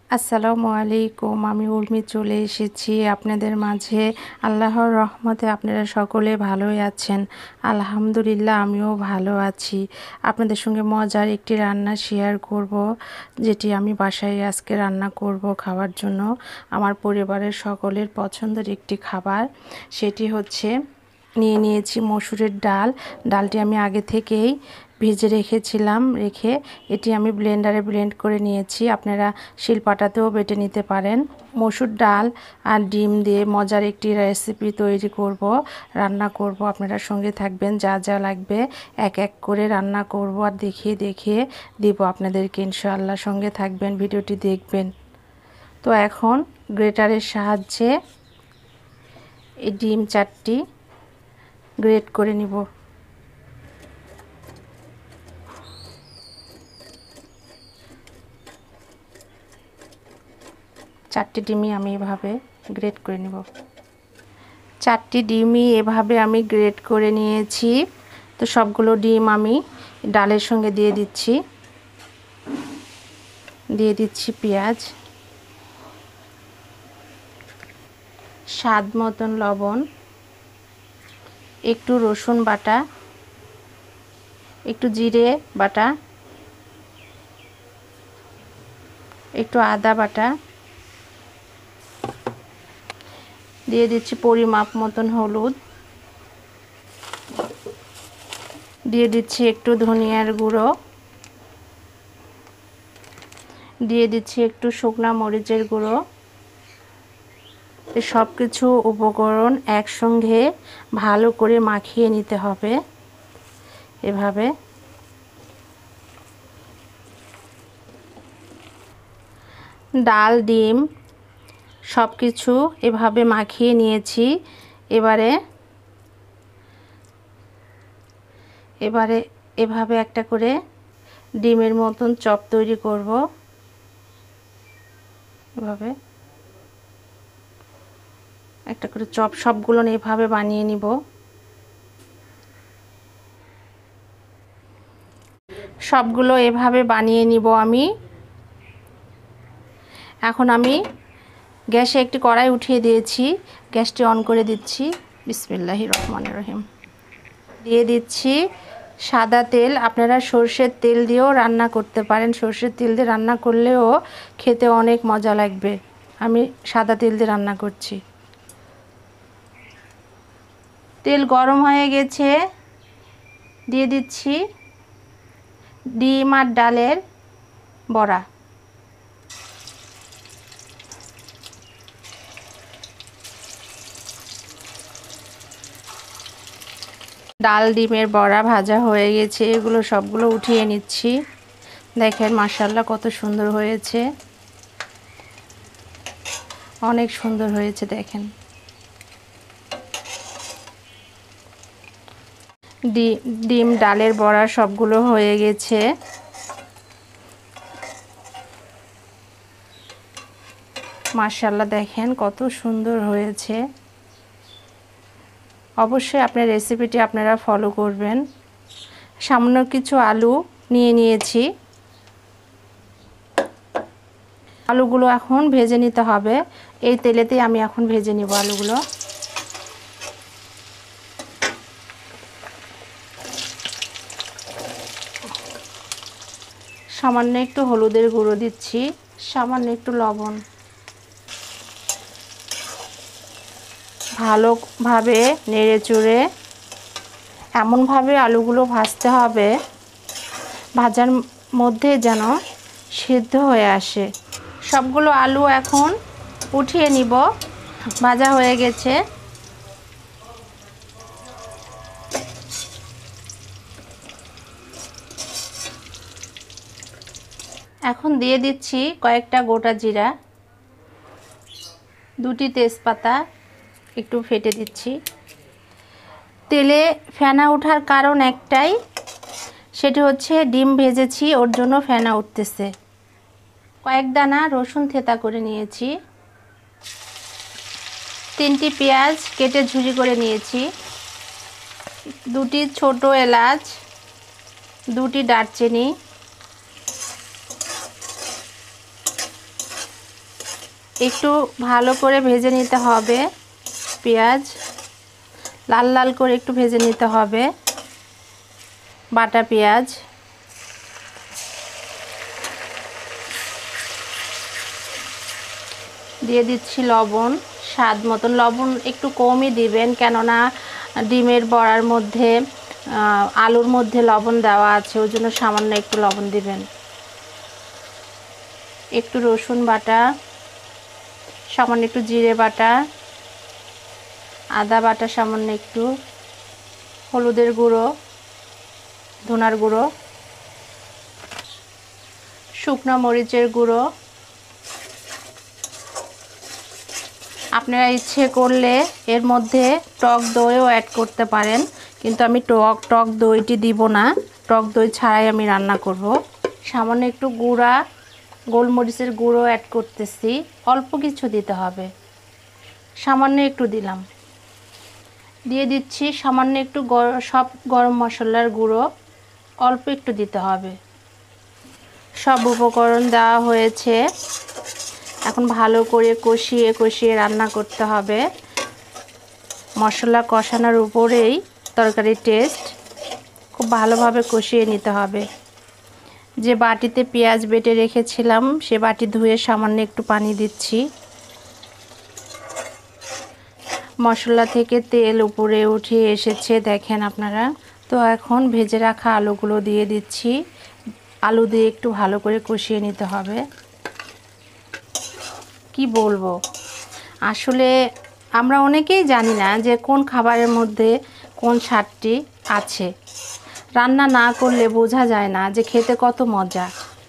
আসসালামু আলাইকুম। আমি উর্মি চলে এসেছি আপনাদের মাঝে। আল্লাহর রহমতে আপনারা সকলে ভালোই আছেন। আলহামদুলিল্লাহ আমিও ভালো আছি। আপনাদের সঙ্গে মজার একটি রান্না শেয়ার করব, যেটি আমি বাসায় আজকে রান্না করব খাওয়ার জন্য। আমার পরিবারের সকলের পছন্দের একটি খাবার, সেটি হচ্ছে নিয়েছি মসুরের ডাল। ডালটি আমি আগে থেকেই ভেজে রেখেছিলাম। এটি আমি ব্লেন্ডারে ব্লেন্ড করে নিয়েছি। আপনারা শিলপাটাতেও বেটে নিতে পারেন। মসুর ডাল আর ডিম দিয়ে মজার একটি রেসিপি তৈরি করব, রান্না করব। আপনারা সঙ্গে থাকবেন। যা যা লাগবে এক এক করে রান্না করব আর দেখিয়ে দিব আপনাদেরকে। ইনশাআল্লাহ সঙ্গে থাকবেন, ভিডিওটি দেখবেন। তো এখন গ্রেটারের সাহায্যে এই ডিম 4টি গ্রেট করে নিব। চারটি ডিমই আমি এভাবে গ্রেট করে নেব। 4টি ডিমই এভাবে আমি গ্রেট করে নিয়েছি। তো সবগুলো ডিম আমি ডালের সঙ্গে দিয়ে দিচ্ছি পেঁয়াজ, স্বাদ মতন লবণ, একটু রসুন বাটা, একটু জিরে বাটা, একটু আদা বাটা, দিয়ে দিচ্ছি পরিমাপ মতন হলুদ, দিয়ে দিচ্ছি একটু ধনিয়ার গুঁড়ো, দিয়ে দিচ্ছি একটু শুকনা মরিচের গুঁড়ো। সব কিছু উপকরণ একসঙ্গে ভালো করে মাখিয়ে নিতে হবে। এভাবে ডাল ডিম সব কিছু এভাবে মাখিয়ে নিয়েছি। এবারে এভাবে একটা করে ডিমের মতন চপ তৈরি করব। এভাবে একটা করে চপ সবগুলো এভাবে বানিয়ে নিব। সবগুলো এভাবে বানিয়ে নিব আমি। এখন আমি গ্যাসে একটি কড়াই উঠিয়ে দিয়েছি। গ্যাসটি অন করে দিচ্ছি। বিসমিল্লাহির রহমানির রহিম। দিয়ে দিচ্ছি সাদা তেল। আপনারা সরষের তেল দিয়েও রান্না করতে পারেন। সরষের তেল দিয়ে রান্না করলেও খেতে অনেক মজা লাগবে। আমি সাদা তেল দিয়ে রান্না করছি। তেল গরম হয়ে গেছে। দিয়ে দিচ্ছি ডিম আর ডালের বড়া। ডাল ডিমের বড়া ভাজা হয়ে গেছে। এগুলো সবগুলো উঠিয়ে নিচ্ছি। দেখেন মাশাআল্লাহ কত সুন্দর হয়েছে, অনেক সুন্দর হয়েছে। দেখেন ডিম ডালের বড়া সবগুলো হয়ে গেছে। মাশাআল্লাহ দেখেন কত সুন্দর হয়েছে। অবশ্যই আপনার রেসিপিটি আপনারা ফলো করবেন। সামান্য কিছু আলু নিয়েছি। আলুগুলো এখন ভেজে নিতে হবে। এই তেলেতেই আমি এখন ভেজে নিব আলুগুলো। সামান্য একটু হলুদের গুঁড়ো দিচ্ছি, সামান্য একটু লবণ। ভালোভাবে নেড়ে চড়ে এমনভাবে আলুগুলো ভাজতে হবে ভাজার মধ্যে যেন সিদ্ধ হয়ে আসে। সবগুলো আলু এখন উঠিয়ে নিব। ভাজা হয়ে গেছে। এখন দিয়ে দিচ্ছি কয়েকটা গোটা জিরা, 2টি তেজপাতা একটু ফেটে দিচ্ছি। তেলে ফেনা ওঠার কারণ একটাই, সেটি হচ্ছে ডিম ভেজেছি, ওর জন্য ফেনা উঠতেছে। কয়েক দানা রসুন থেতা করে নিয়েছি। 3টি পেঁয়াজ কেটে ঝুরি করে নিয়েছি। 2টি ছোট এলাচ, 2টি দারচিনি, একটু ভালো করে ভেজে নিতে হবে। পেঁয়াজ লাল লাল করে একটু ভেজে নিতে হবে। বাটা পেঁয়াজ, দিয়ে দিচ্ছি লবণ স্বাদ মতন। লবণ একটু কমই দিবেন, কেননা ডিমের বড়ার মধ্যে আলুর মধ্যে লবণ দেওয়া আছে, ওই জন্য সামান্য একটু লবণ দিবেন। একটু রসুন বাটা, সামান্য একটু জিরে বাটা, আদা বাটা সামান্য একটু, হলুদের গুঁড়ো, ধনার গুঁড়ো, শুকনো মরিচের গুঁড়ো। আপনারা ইচ্ছে করলে এর মধ্যে টক দইও অ্যাড করতে পারেন, কিন্তু আমি টক দইটি দিব না, টক দই ছাড়াই আমি রান্না করব। সামান্য একটু গুঁড়া গোলমরিচের গুঁড়ো অ্যাড করতেছি, অল্প কিছু দিতে হবে, সামান্য একটু দিলাম। দিয়ে দিচ্ছি সামান্য একটু সব গরম মশলার গুঁড়ো, অল্প একটু দিতে হবে। সব উপকরণ দেওয়া হয়েছে, এখন ভালো করে কষিয়ে কষিয়ে রান্না করতে হবে। মশলা কষানোর উপরেই তরকারির টেস্ট, খুব ভালোভাবে কষিয়ে নিতে হবে। যে বাটিতে পেঁয়াজ বেটে রেখেছিলাম সে বাটি ধুয়ে সামান্য একটু পানি দিচ্ছি। মশলা থেকে তেল উপরে উঠে এসেছে দেখেন আপনারা। তো এখন ভেজে রাখা আলুগুলো দিয়ে দিচ্ছি। আলু দিয়ে একটু ভালো করে কষিয়ে নিতে হবে। কি বলবো, আসলে আমরা অনেকেই জানি না যে কোন খাবারের মধ্যে কোন স্বাদটি আছে। রান্না না করলে বোঝা যায় না যে খেতে কত মজা।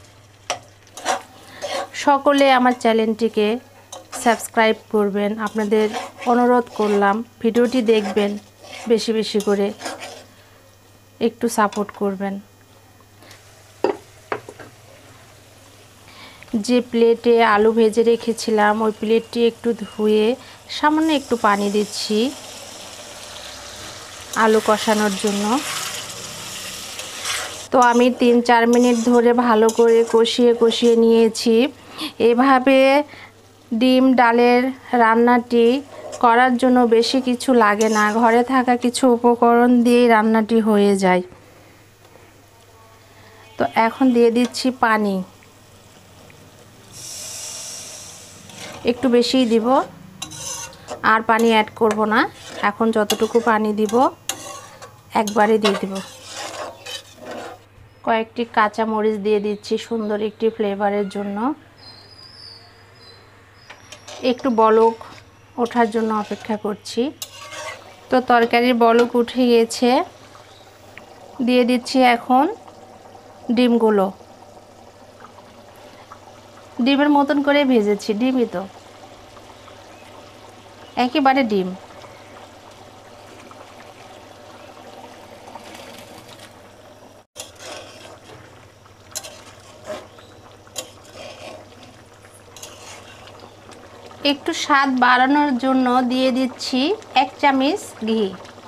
সকলে আমার চ্যানেলটিকে সাবস্ক্রাইব করবেন, আপনাদের অনুরোধ করলাম। ভিডিওটি দেখবেন, বেশি বেশি করে একটু সাপোর্ট করবেন। যে প্লেটে আলু ভেজে রেখেছিলাম ওই প্লেটটি একটু ধুয়ে সামান্য একটু পানি দিচ্ছি আলু কষানোর জন্য। তো আমি 3-4 মিনিট ধরে ভালো করে কষিয়ে কষিয়ে নিয়েছি। এভাবে ডিম ডালের রান্নাটি করার জন্য বেশি কিছু লাগে না, ঘরে থাকা কিছু উপকরণ দিয়েই রান্নাটি হয়ে যায়। তো এখন দিয়ে দিচ্ছি পানি, একটু বেশিই দিব, আর পানি অ্যাড করব না। এখন যতটুকু পানি দিব একবারে দিয়ে দেব। কয়েকটি কাঁচা মরিচ দিয়ে দিচ্ছি সুন্দর একটি ফ্লেভারের জন্য। একটু বলক ওঠার জন্য অপেক্ষা করছি। তো তরকারির বলক উঠে গেছে, দিয়ে দিচ্ছি এখন ডিমগুলো। ডিমের মতন করে ভেজেছি, ডিমই তো, একেবারে ডিম। একটু স্বাদ বাড়ানোর জন্য দিয়ে দিচ্ছি 1 চামচ ঘি।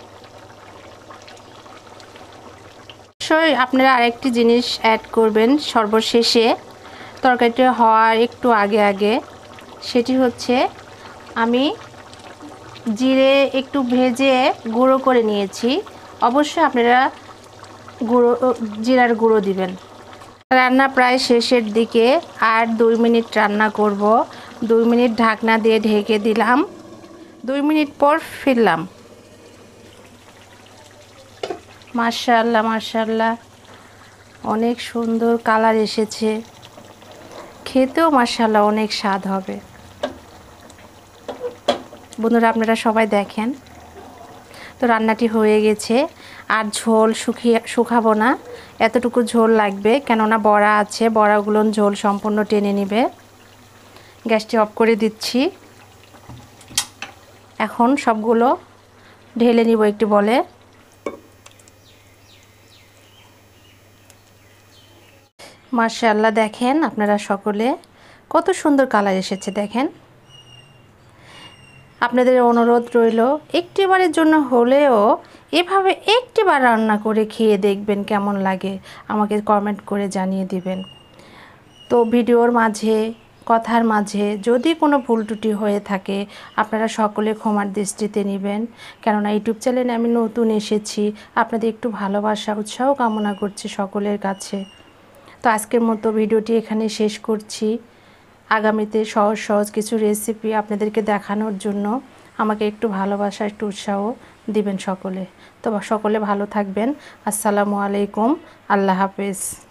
অবশ্যই আপনারা আরেকটি জিনিস অ্যাড করবেন সর্বশেষে, তরকারিটা হওয়ার একটু আগে আগে, সেটি হচ্ছে আমি জিরে একটু ভেজে গুঁড়ো করে নিয়েছি। অবশ্যই আপনারা জিরার গুঁড়ো দিবেন। রান্না প্রায় শেষের দিকে, আর 2 মিনিট রান্না করব। 2 মিনিট ঢাকনা দিয়ে ঢেকে দিলাম। 2 মিনিট পর ফিরলাম। মাশাআল্লাহ মাশাআল্লাহ, অনেক সুন্দর কালার এসেছে, খেতেও মাশাআল্লাহ অনেক স্বাদ হবে। বন্ধুরা আপনারা সবাই দেখেন। তো রান্নাটি হয়ে গেছে, আর ঝোল শুকাবো না, এতটুকু ঝোল লাগবে, কেননা বড়া আছে, বড়াগুলো ঝোল সম্পূর্ণ টেনে নেবে। গ্যাসটি অফ করে দিচ্ছি। এখন সবগুলো ঢেলে নিব একটি বলে। মাশাআল্লাহ দেখেন আপনারা সকলে কত সুন্দর কালার এসেছে দেখেন। আপনাদের অনুরোধ রইল একটিবারের জন্য হলেও এভাবে একটিবার রান্না করে খেয়ে দেখবেন কেমন লাগে, আমাকে কমেন্ট করে জানিয়ে দিবেন। তো ভিডিওর মাঝে কথার মাঝে যদি কোনো ভুল ত্রুটি হয়ে থাকে আপনারা সকলে ক্ষমার দৃষ্টিতে নেবেন, কেননা ইউটিউব চ্যানেলে আমি নতুন এসেছি। আপনাদের একটু ভালোবাসা উৎসাহ কামনা করছি সকলের কাছে। তো আজকের মতো ভিডিওটি এখানে শেষ করছি। আগামীতে সহজ সহজ কিছু রেসিপি আপনাদেরকে দেখানোর জন্য আমাকে একটু ভালোবাসা, একটু উৎসাহ দিবেন সকলে। তো সকলে ভালো থাকবেন। আসসালামু আলাইকুম, আল্লাহ হাফেজ।